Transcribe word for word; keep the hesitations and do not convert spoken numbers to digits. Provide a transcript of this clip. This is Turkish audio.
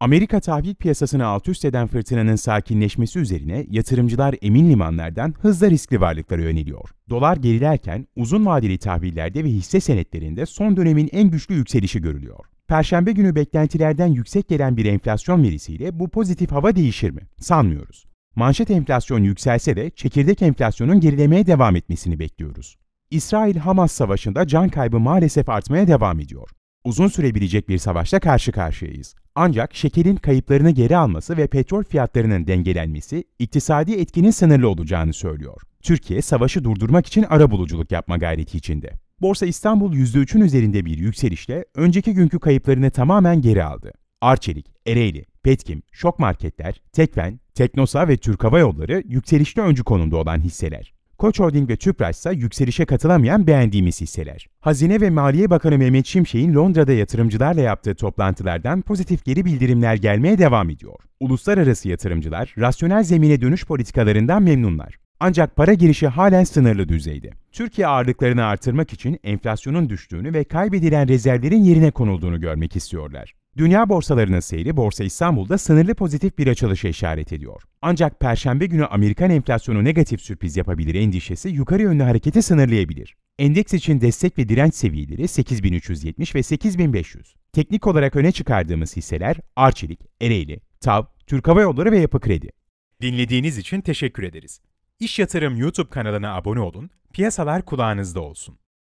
Amerika tahvil piyasasını alt üst eden fırtınanın sakinleşmesi üzerine yatırımcılar emin limanlardan hızla riskli varlıklara yöneliyor. Dolar gerilerken uzun vadeli tahvillerde ve hisse senetlerinde son dönemin en güçlü yükselişi görülüyor. Perşembe günü beklentilerden yüksek gelen bir enflasyon verisiyle bu pozitif hava değişir mi? Sanmıyoruz. Manşet enflasyon yükselse de çekirdek enflasyonun gerilemeye devam etmesini bekliyoruz. İsrail-Hamas savaşında can kaybı maalesef artmaya devam ediyor. Uzun sürebilecek bir savaşla karşı karşıyayız. Ancak şekerin kayıplarını geri alması ve petrol fiyatlarının dengelenmesi iktisadi etkinin sınırlı olacağını söylüyor. Türkiye, savaşı durdurmak için arabuluculuk yapma gayreti içinde. Borsa İstanbul yüzde üçün üzerinde bir yükselişle önceki günkü kayıplarını tamamen geri aldı. Arçelik, Ereğli, Petkim, Şok Marketler, Tekfen, Teknosa ve Türk Hava Yolları yükselişte öncü konumda olan hisseler. Koç Holding ve Tüpraş ise yükselişe katılamayan beğendiğimiz hisseler. Hazine ve Maliye Bakanı Mehmet Şimşek'in Londra'da yatırımcılarla yaptığı toplantılardan pozitif geri bildirimler gelmeye devam ediyor. Uluslararası yatırımcılar, rasyonel zemine dönüş politikalarından memnunlar. Ancak para girişi halen sınırlı düzeyde. Türkiye ağırlıklarını artırmak için enflasyonun düştüğünü ve kaybedilen rezervlerin yerine konulduğunu görmek istiyorlar. Dünya borsalarının seyri Borsa İstanbul'da sınırlı pozitif bir açılışa işaret ediyor. Ancak Perşembe günü Amerikan enflasyonu negatif sürpriz yapabilir endişesi yukarı yönlü hareketi sınırlayabilir. Endeks için destek ve direnç seviyeleri sekiz bin üç yüz yetmiş ve sekiz bin beş yüz. Teknik olarak öne çıkardığımız hisseler Arçelik, Ereğli, TAV, Türk Hava Yolları ve Yapı Kredi. Dinlediğiniz için teşekkür ederiz. İş Yatırım YouTube kanalına abone olun, piyasalar kulağınızda olsun.